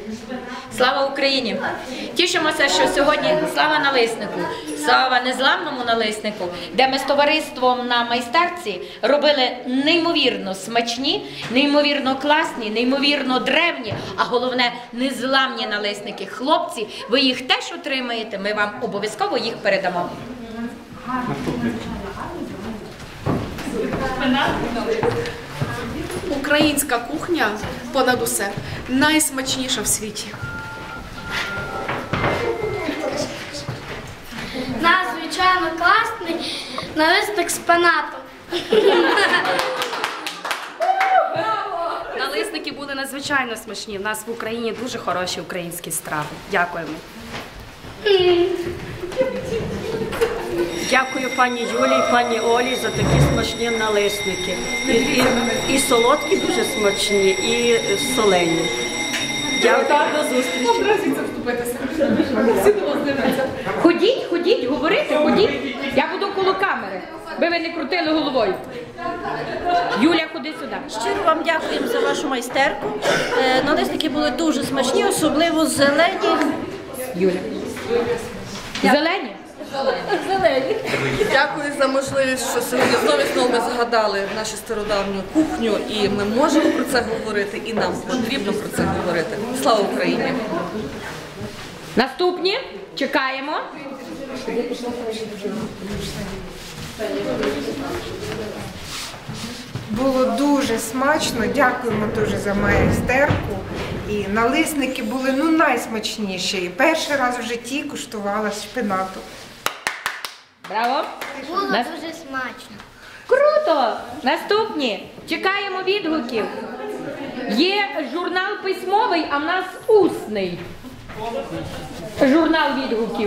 Слава Україні! Тішимося, що сьогодні слава налиснику, слава незламному налиснику, де ми з товариством на майстерці робили неймовірно смачні, неймовірно класні, неймовірно древні, а головне незламні налисники. Хлопці, ви їх теж отримаєте, ми вам обов'язково їх передамо. Українська кухня понад усе найсмачніша в світі. Надзвичайно класний налисник з пенатом. Налисники були надзвичайно смачні. У нас в Україні дуже хороші українські страви. Дякуємо. Дякую пані Юлії, пані Олі за такі смачні налисники. І солодкі дуже смачні, і солені. Дякую, до зустрічі. Ходіть, ходіть, говорите, ходіть. Я буду коло камери, би ви не крутили головою. Юля, ходи сюди. Щиро вам дякуємо за вашу майстерку. Налисники були дуже смачні, особливо зелені. Юля. Зелені? Зелені. Дякую за можливість, що сьогодні знову ми згадали нашу стародавню кухню, і ми можемо про це говорити, і нам потрібно про це говорити. Слава Україні! Наступні. Чекаємо. Було дуже смачно, дякуємо дуже за майстерку. І налисники були найсмачніші. І перший раз в житті куштувала шпинату. Браво. Було дуже смачно. Круто! Наступні. Чекаємо відгуків. Є журнал письмовий, а в нас усний. Журнал відгуків.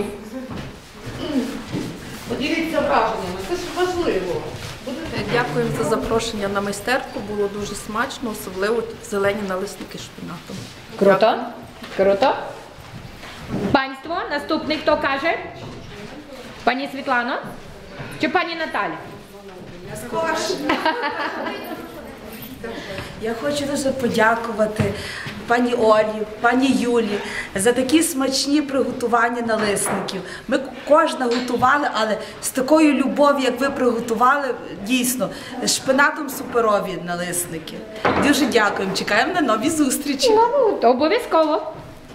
Поділіться враженнями, це ж важливо. Дякуємо за запрошення на майстерку, було дуже смачно, особливо зелені налисники з шпинатом. Круто. Круто. Панство, наступний хто каже? Пані Світлано? Чи пані Наталя? Я хочу дуже подякувати пані Олі, пані Юлі за такі смачні приготування налисників. Ми кожна готували, але з такою любов'ю, як ви приготували, дійсно, з шпинатом суперові налисники. Дуже дякуємо, чекаємо на нові зустрічі. То обов'язково.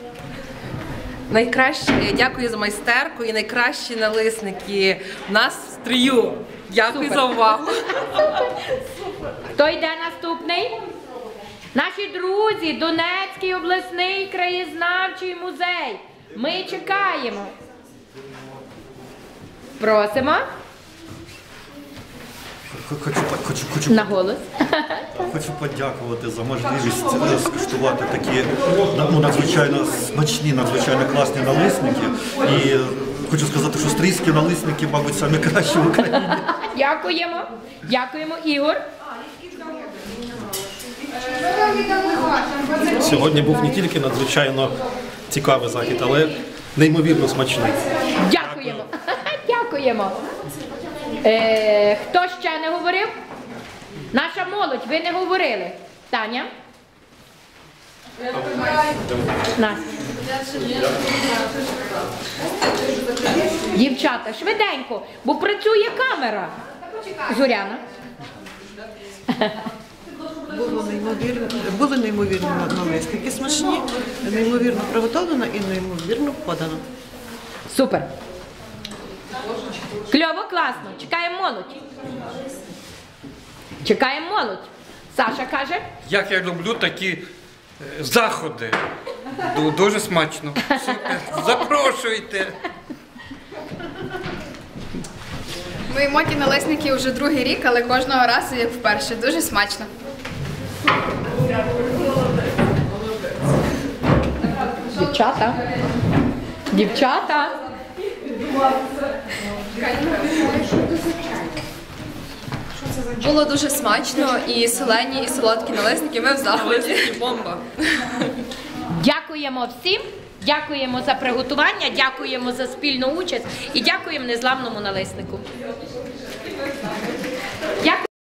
Дякую за майстерку і найкращі налисники в нас в стрію. Дякую за увагу. Хто йде наступний? Наші друзі, Донецький обласний краєзнавчий музей. Ми чекаємо. Просимо. На голос. Хочу подякувати за можливість скуштувати такі надзвичайно смачні, надзвичайно класні налисники. І хочу сказати, що стрийські налисники, мабуть, самі кращі в Україні. Дякуємо. Дякуємо, Ігор. Сьогодні був не тільки надзвичайно цікавий захід, але неймовірно смачний. Дякуємо. Дякуємо. Хто ще не говорив? Наша молодь, ви не говорили. Таня? Настя. Дівчата, швиденько, бо працює камера. Зоряна. Були неймовірні налисники смачні, неймовірно приготовлено і неймовірно подано. Супер. Кльово, класно. Чекаємо молодь. Чекаємо молодь. Саша каже? Як я люблю такі заходи. Дуже смачно. Супер. Запрошуйте. Ми їмо ті налисники вже другий рік, але кожного разу як вперше. Дуже смачно. Дівчата. Дівчата. Було дуже смачно, і солені, і солодкі налисники. Ми в захваті. Бомба. Дякуємо всім. Дякуємо за приготування, дякуємо за спільну участь і дякуємо незламному налиснику.